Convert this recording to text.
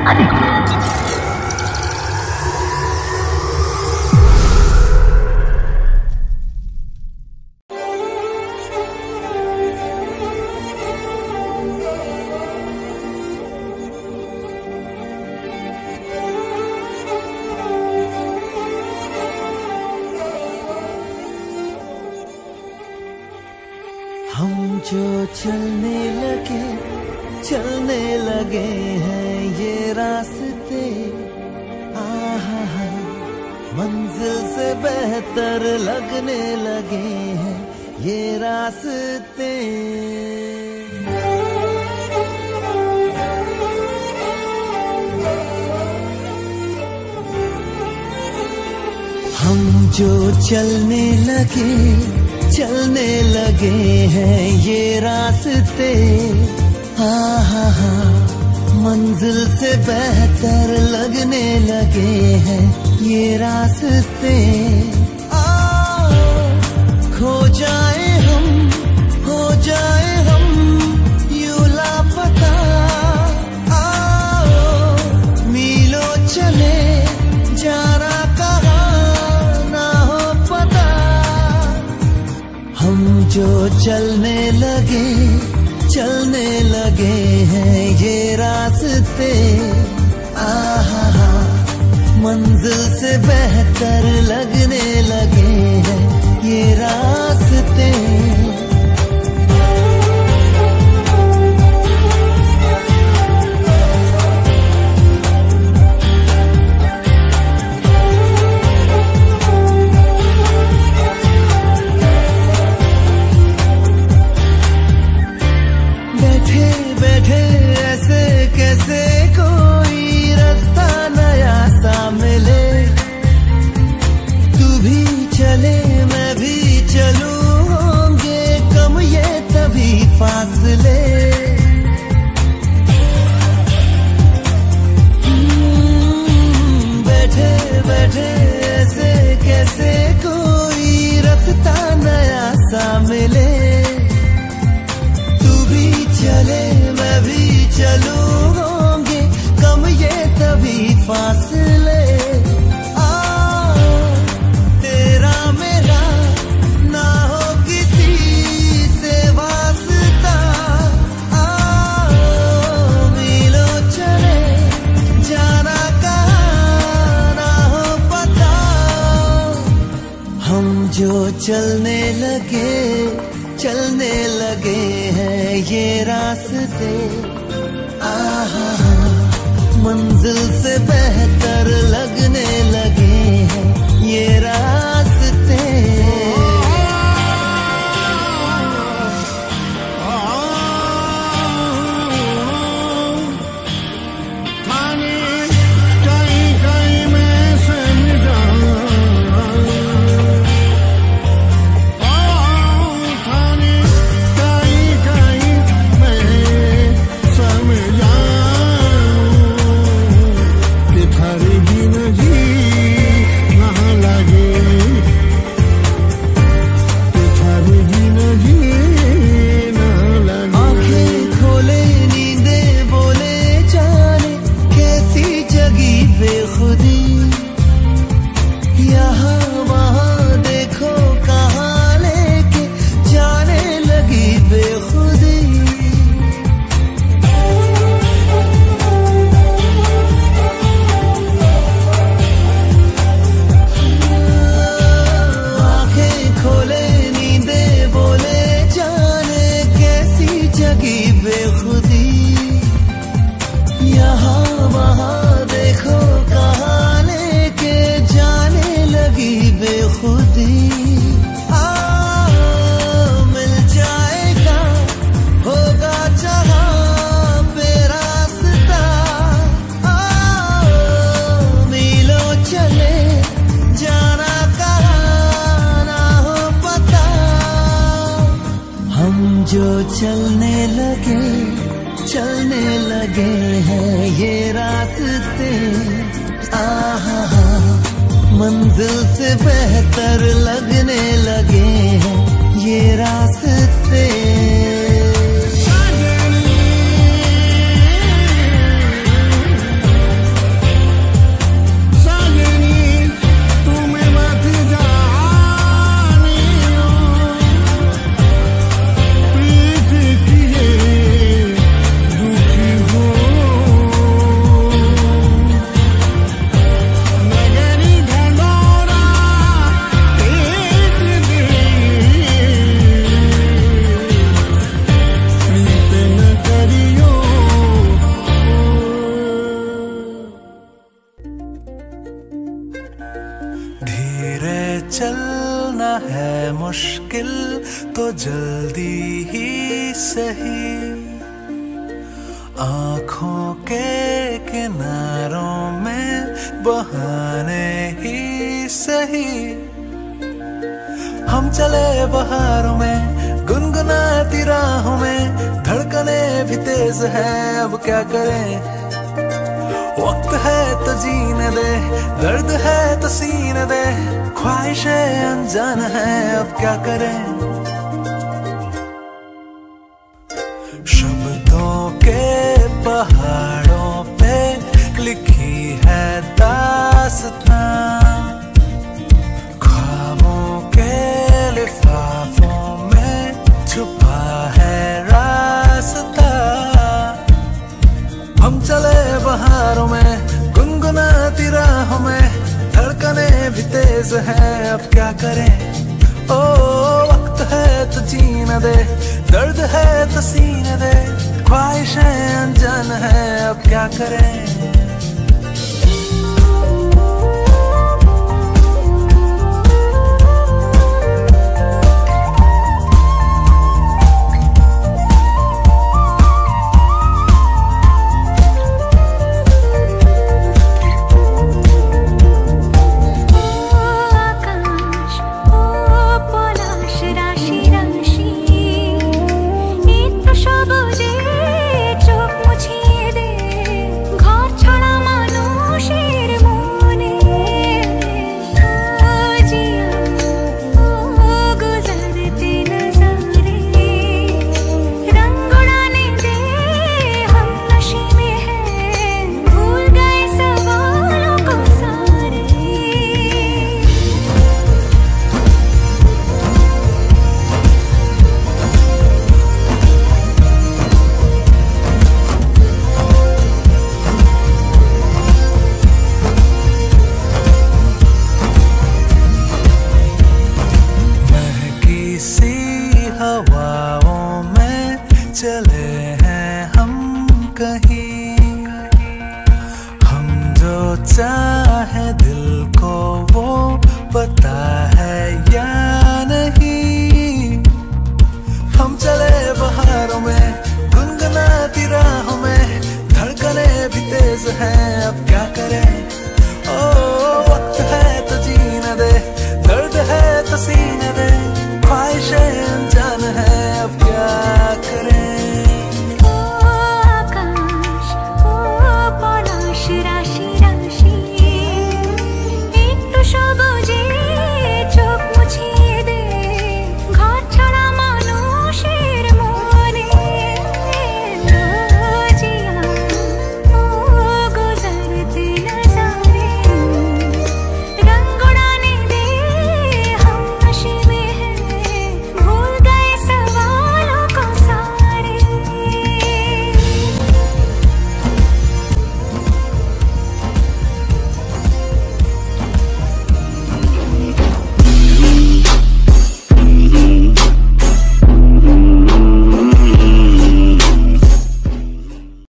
हम जो चलने लगे हैं ये रास्ते, आहा हा, मंजिल से बेहतर लगने लगे हैं ये रास्ते। हम जो चलने लगे हैं ये रास्ते, आहा हा, मंजिल से बेहतर लगने लगे हैं ये रास्ते। खो जाए हम, हो जाए हम यूं लापता, मीलों चले जाना कहाँ ना हो पता। हम जो चलने लगे हैं ये रास्ते, आहा हा, मंजिल से बेहतर लगने लगे हैं ये रास्ते। बैठे ऐसे कैसे कोई रास्ता नया सा मिले, तू भी चले मैं भी चलूं, होंगे कम ये तभी फासले। बैठे बैठे ऐसे कैसे कोई रास्ता नया सा मिले, चले मैं भी चलूं, होंगे कम ये तभी फासले। तेरा मेरा ना हो किसी से वास्ता, मीलों चले जाना कहाँ ना हो पता। हम जो चलने लगे हैं ये रास्ते, आहा हा, मंजिल से बेहतर लगने लगे हैं ये रास्ते। जो चलने लगे हैं ये रास्ते, आहा हा, मंजिल से बेहतर लगने लगे हैं ये रास्ते। जल्दी ही सही आँखों के किनारों में बहाने ही सही हम चले बहारों में गुनगुनाती राहों में धड़कने भी तेज है अब क्या करें वक्त है तो जीने दे दर्द है तो सीने दे ख्वाहिशें अनजान है अब क्या करें शब्दों के पहाड़ों पे लिखी है दास्तां ख्वाबों के लिफाफों में छुपा है रास्ता हम चले बहारों में गुनगुनाती राहों में धड़कने भी तेज है अब क्या करें ओ वक्त है तो जीने दे दर्द है तो सीने दे ख्वाहिशें अनजान है अब क्या करें हवाओं में चले हैं हम कहीं